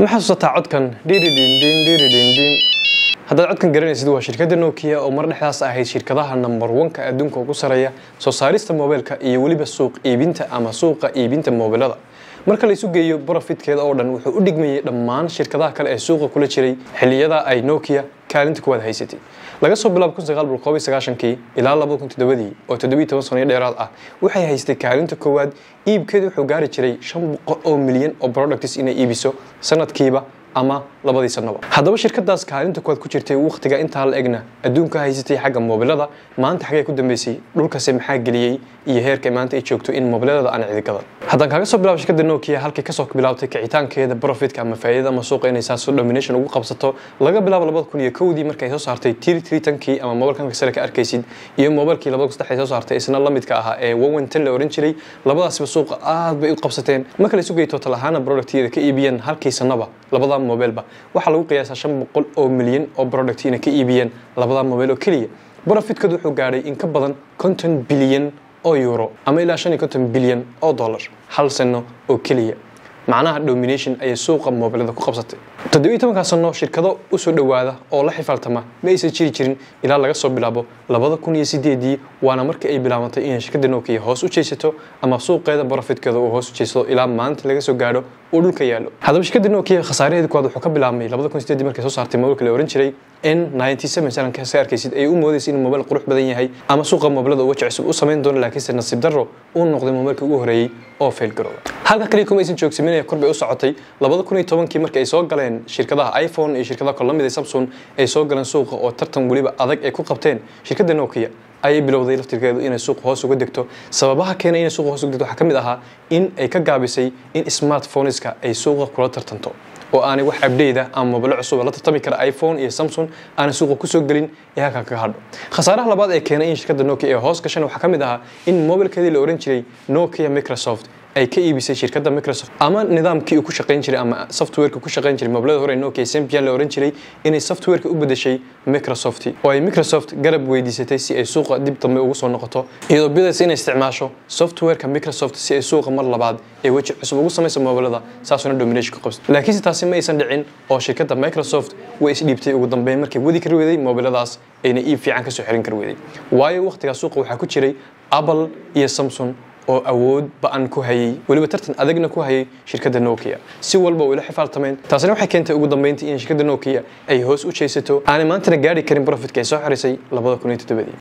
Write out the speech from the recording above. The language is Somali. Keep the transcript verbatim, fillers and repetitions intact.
maxaa soo taacodkan dhiridindin dhiridindin hadda codkan garanaysid waa shirkadda Nokia oo mar dhexdaas ahayd shirkadaha number one ka adduunka ugu sareeya soo saarista mobilka iyo waliba suuq iibinta ama suuqa iibinta mobilada marka la isu geeyo profitkeeda oo dhan wuxuu u dhigmayay dhammaan shirkadaha kale ee suuqa kula jiray xilliyada ay Nokia kaalinta kuwada haysatay laga soo bilaabo kun sagaal boqol iyo sagaashan-kii ilaa laba kun iyo toddoba oo toddoba iyo toban sano dheeraad ah waxay haystay kaalinta koowaad iibkeedu wuxuu gaari jiray shan boqol oo milyan oo products inay iibiso sanadkiiba ama labadii sanaba haddaba shirkadaas kaalinta koowaad ku jirtay waqtiga inta la egna adduunka haysatay xagga mobilada maanta xagee ku dambeysay dhulkaas maxaa galiyay iyo heerka maanta ay joogto in mobilada aan cidi gadan haddaan kaga soo bilaabo shirkadda Nokia halkii ka soo bilaabtay kicitaankeeda profitka ama faa'iidada ama suuqa inay saas domination ugu qabsato laga bilaabo laba kun iyo kow-dii markay soo saartay T three ten-kii ama mobilkan sare ka arkaysid iyo mobilkii laba kun iyo saddex soo saartay isna la midka ahaa ee one ten la oran jiray labadaasba suuqa aad bay u qabsateen marka la sugay total ahaan productyada ka iibiyeen halkii sanaba labada mobilba waxa lagu qiyaasaa shan boqol oo milyan oo product inay ka iibiyeen labada mobil oo kaliya profitkoodu wuxuu gaaray in ka badan konton bilyan oo euro ama ilaa shan iyo konton bilyan oo dollar hal sano oo kaliya macnaha domination ay suuqa mobilada ku qabsatay toddoba iyo toban sano shirkado u soo dhawaada oo la xifaaltama ma aysan jiri jirin ilaa laga soo bilaabo laba kun iyo siddeed waana markii ay bilaabantay in shirkadda Nokia hoos u jeesato ama suuqeeda profitkeeda uu hoos u jeesato ilaa maanta laga soo gaaro oo dhulka yaalo haddaba shirkadda Nokia khasaareeda koowaad wuxuu ka bilaabmay laba kun iyo siddeed markay soo saartay mobilka la oran jiray N ninety-seven sanadka ka arkaysid ay u moodeysay in mobil qurux badan yahay ama suuqa mobilada uu cusub u sameyn doono laakiin nasiib darro uu noqday mobilka ugu horeeyay oo fail garoobay halka kaliya kuma aysan joogsaminaya korbay u socotay laba kun iyo toban-kii markay ay soo galeen shirkadaha iPhone iyo shirkadaha kale lamid ah Samsung ay soo galeen suuqa oo tartan waliba adag ay ku qabteen shirkadda Nokia ay bilowday laftirkeedu inay suuq hoos uga degto sababaha keenay inay suuq hoos uga degto waxa kamid ahaa in ay ka gaabisay in smartphoneska ay suuqa kula tartanto oo aanay wax update ah ama mobil cusub la tartami kara iPhone iyo Samsung aan suuqa ku soo galin ee halka ka hadho khasaaraha labaad ee keenay in shirkadda Nokia ay hoos gashan waxa kamid ahaa in mobilkeedii la oran jiray Nokia Microsoft ay ka iibisay shirkadda Microsoft ama nidaamkii uu ku shaqeyn jiray ama software-ka ku shaqeyn jiray mobilada hore Nokia Symbian la oran jiray inay software-ka u bedeshay Microsoft oo ay Microsoft garab weydiisatay si ay suuqa dib dambe ugu soo noqoto iyadoo bidaysa inay isticmaasho software-ka Microsoft si ay suuqa mar labaad ee waji cusub ugu samayso mobilada saasuna domination ku qabsatay laakiin taasi ma aysan dhicin oo shirkadda Microsoft way is dhiibtay ugu dambeyn markay wadi kar weeday mobiladaas ayna iib fiican ka soo xirin kar weeday waayo waqtiga suuqa waxa ku jiray Apple iyo Samsung oo awood baan ku hayay waliba tartan adagna ku hayay shirkadda Nokia si walba uu la xifaaltameen taasina waxay keentay ugu dambeyntii in shirkadda Nokia ay hoos u jeesato aan maanta gaari karin profitka ay soo xarisay laba kun iyo toddoba